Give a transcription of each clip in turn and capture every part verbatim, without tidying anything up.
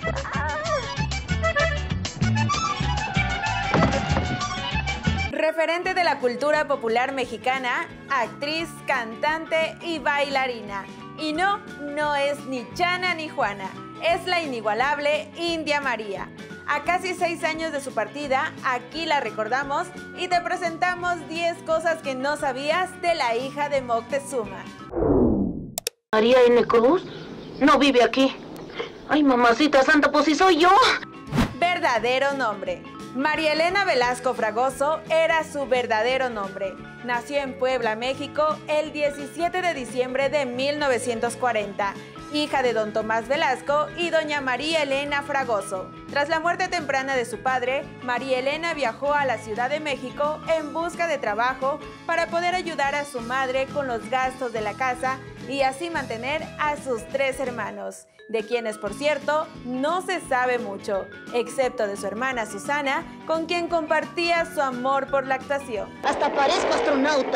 Referente de la cultura popular mexicana, actriz, cantante y bailarina. Y no, no es ni Chana ni Juana, es la inigualable India María. A casi seis años de su partida, aquí la recordamos y te presentamos diez cosas que no sabías de la hija de Moctezuma. María N. Cruz no vive aquí. Ay, mamacita santa, pues si soy yo. Verdadero nombre. María Elena Velasco Fragoso era su verdadero nombre. Nació en Puebla, México, el diecisiete de diciembre de mil novecientos cuarenta, hija de don Tomás Velasco y doña María Elena Fragoso. Tras la muerte temprana de su padre, María Elena viajó a la Ciudad de México en busca de trabajo para poder ayudar a su madre con los gastos de la casa y así mantener a sus tres hermanos, de quienes, por cierto, no se sabe mucho, excepto de su hermana Susana, con quien compartía su amor por la actuación. Hasta parezco astronauta.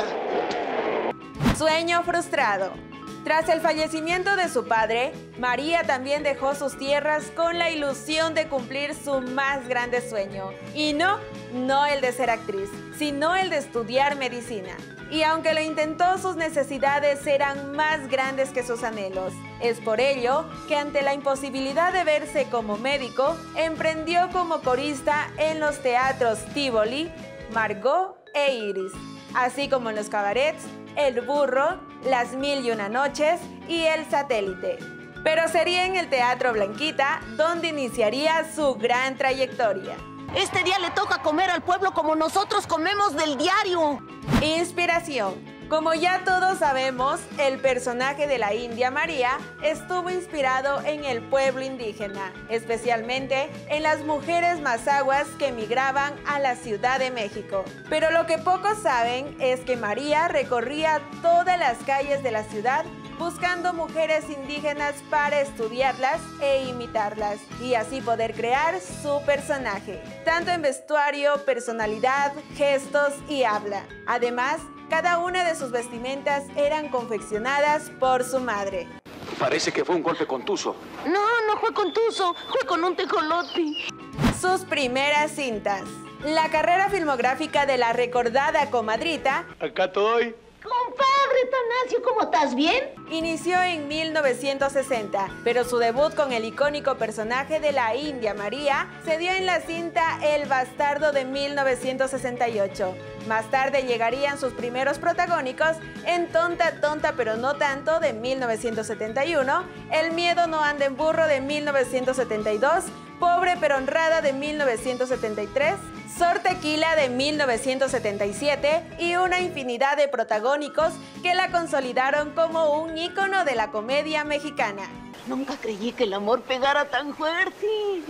Sueño frustrado. Tras el fallecimiento de su padre, María también dejó sus tierras con la ilusión de cumplir su más grande sueño. Y no, no el de ser actriz, sino el de estudiar medicina. Y aunque lo intentó, sus necesidades eran más grandes que sus anhelos. Es por ello que ante la imposibilidad de verse como médico, emprendió como corista en los teatros Tívoli, Margot e Iris, así como en los cabarets El Burro, Las Mil y Una Noches y El Satélite. Pero sería en el Teatro Blanquita donde iniciaría su gran trayectoria. Este día le toca comer al pueblo como nosotros comemos del diario. Inspiración. Como ya todos sabemos, el personaje de la India María estuvo inspirado en el pueblo indígena, especialmente en las mujeres mazahuas que emigraban a la Ciudad de México. Pero lo que pocos saben es que María recorría todas las calles de la ciudad buscando mujeres indígenas para estudiarlas e imitarlas y así poder crear su personaje, tanto en vestuario, personalidad, gestos y habla. Además, cada una de sus vestimentas eran confeccionadas por su madre. Parece que fue un golpe contuso. No, no fue contuso, fue con un tejolote. Sus primeras cintas. La carrera filmográfica de la recordada comadrita. Acá estoy. Compadre Tanacio, ¿cómo estás bien? Inició en mil novecientos sesenta, pero su debut con el icónico personaje de la India María se dio en la cinta El Bastardo de mil novecientos sesenta y ocho. Más tarde llegarían sus primeros protagónicos en Tonta, Tonta pero no tanto de mil novecientos setenta y uno, El Miedo no anda en burro de mil novecientos setenta y dos, Pobre pero honrada de mil novecientos setenta y tres, Sor Tequila de mil novecientos setenta y siete y una infinidad de protagónicos que la consolidaron como un ícono de la comedia mexicana. Nunca creí que el amor pegara tan fuerte.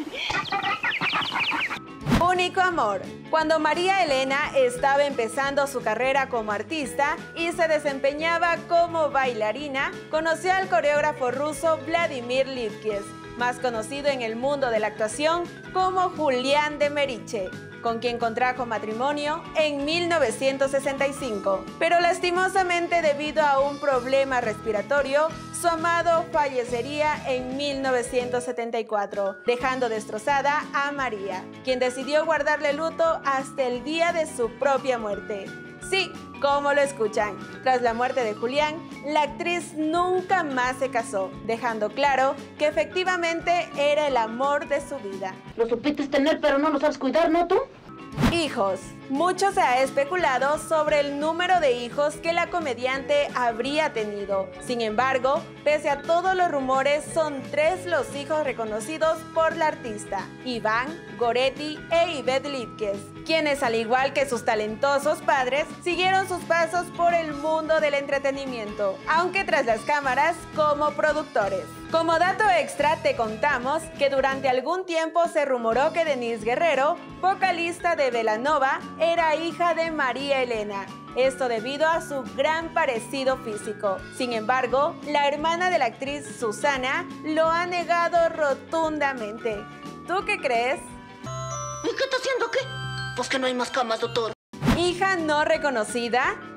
Único amor. Cuando María Elena estaba empezando su carrera como artista y se desempeñaba como bailarina, conoció al coreógrafo ruso Vladimir Livkes, más conocido en el mundo de la actuación como Julián de Meriche, con quien contrajo matrimonio en mil novecientos sesenta y cinco. Pero lastimosamente, debido a un problema respiratorio, su amado fallecería en mil novecientos setenta y cuatro, dejando destrozada a María, quien decidió guardarle luto hasta el día de su propia muerte. Sí, como lo escuchan, tras la muerte de Julián, la actriz nunca más se casó, dejando claro que efectivamente era el amor de su vida. Lo supiste tener, pero no lo sabes cuidar, ¿no tú? Hijos. Mucho se ha especulado sobre el número de hijos que la comediante habría tenido. Sin embargo, pese a todos los rumores, son tres los hijos reconocidos por la artista: Iván, Goretti e Ivette Livkes, quienes, al igual que sus talentosos padres, siguieron sus pasos por el mundo del entretenimiento, aunque tras las cámaras como productores. Como dato extra, te contamos que durante algún tiempo se rumoró que Denise Guerrero, vocalista de Belanova, era hija de María Elena. Esto debido a su gran parecido físico. Sin embargo, la hermana de la actriz Susana lo ha negado rotundamente. ¿Tú qué crees? ¿Y qué está haciendo qué? Pues que no hay más camas, doctor. Hija no reconocida.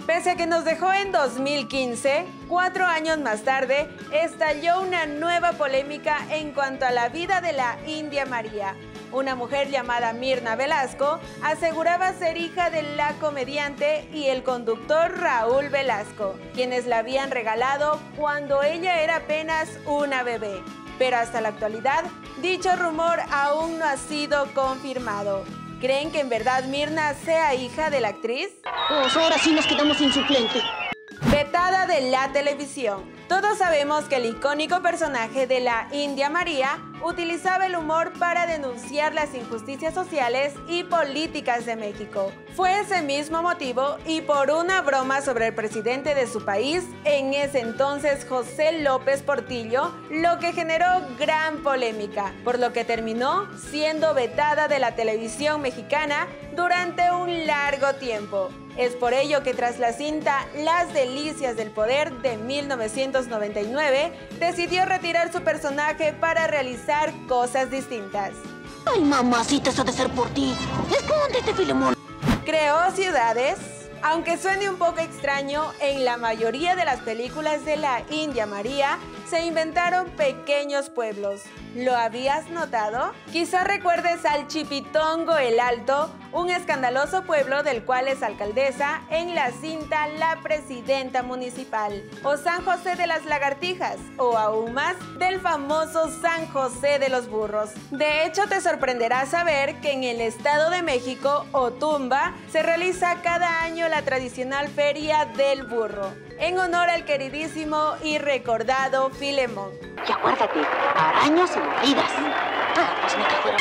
Pese a que nos dejó en dos mil quince, cuatro años más tarde, estalló una nueva polémica en cuanto a la vida de la India María. Una mujer llamada Mirna Velasco aseguraba ser hija de la comediante y el conductor Raúl Velasco, quienes la habían regalado cuando ella era apenas una bebé. Pero hasta la actualidad, dicho rumor aún no ha sido confirmado. ¿Creen que en verdad Mirna sea hija de la actriz? Pues ahora sí nos quedamos sin suplente. Vetada de la televisión. Todos sabemos que el icónico personaje de la India María utilizaba el humor para denunciar las injusticias sociales y políticas de México. Fue ese mismo motivo y por una broma sobre el presidente de su país, en ese entonces José López Portillo, lo que generó gran polémica, por lo que terminó siendo vetada de la televisión mexicana durante un largo tiempo. Es por ello que tras la cinta Las Delicias del Poder de mil novecientos noventa y nueve, decidió retirar su personaje para realizar cosas distintas. Ay, mamacita, eso ha de ser por ti. Escóndete, Filemón. Creó ciudades. Aunque suene un poco extraño, en la mayoría de las películas de la India María se inventaron pequeños pueblos. ¿Lo habías notado? Quizás recuerdes al Chipitongo el Alto, un escandaloso pueblo del cual es alcaldesa en la cinta La Presidenta Municipal, o San José de las Lagartijas, o aún más, del famoso San José de los Burros. De hecho, te sorprenderá saber que en el Estado de México, Otumba, se realiza cada año la tradicional Feria del Burro, en honor al queridísimo y recordado Filemón. Y acuérdate, arañas y mordidas. Ah, pues ni que fuera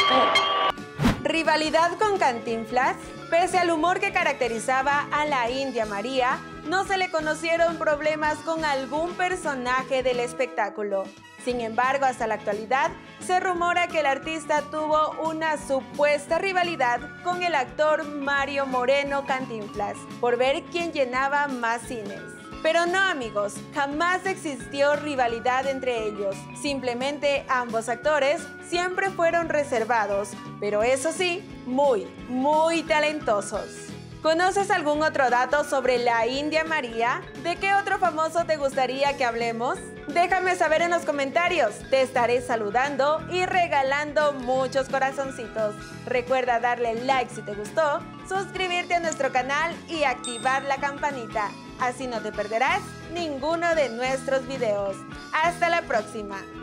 feo. Rivalidad con Cantinflas. Pese al humor que caracterizaba a la India María, no se le conocieron problemas con algún personaje del espectáculo. Sin embargo, hasta la actualidad, se rumora que el artista tuvo una supuesta rivalidad con el actor Mario Moreno Cantinflas, por ver quién llenaba más cines. Pero no, amigos, jamás existió rivalidad entre ellos. Simplemente ambos actores siempre fueron reservados, pero eso sí, muy, muy talentosos. ¿Conoces algún otro dato sobre la India María? ¿De qué otro famoso te gustaría que hablemos? Déjame saber en los comentarios, te estaré saludando y regalando muchos corazoncitos. Recuerda darle like si te gustó, suscribirte a nuestro canal y activar la campanita. Así no te perderás ninguno de nuestros videos. ¡Hasta la próxima!